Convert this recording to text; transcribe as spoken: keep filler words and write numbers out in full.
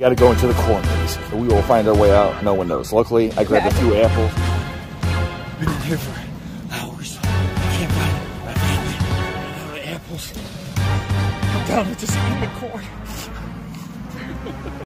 got to go into the corn maze. So we will find our way out. No one knows. Luckily, I grabbed a few apples. Been in here for hours. I can't find my family. I'm out of apples. I'm down with this in the corn.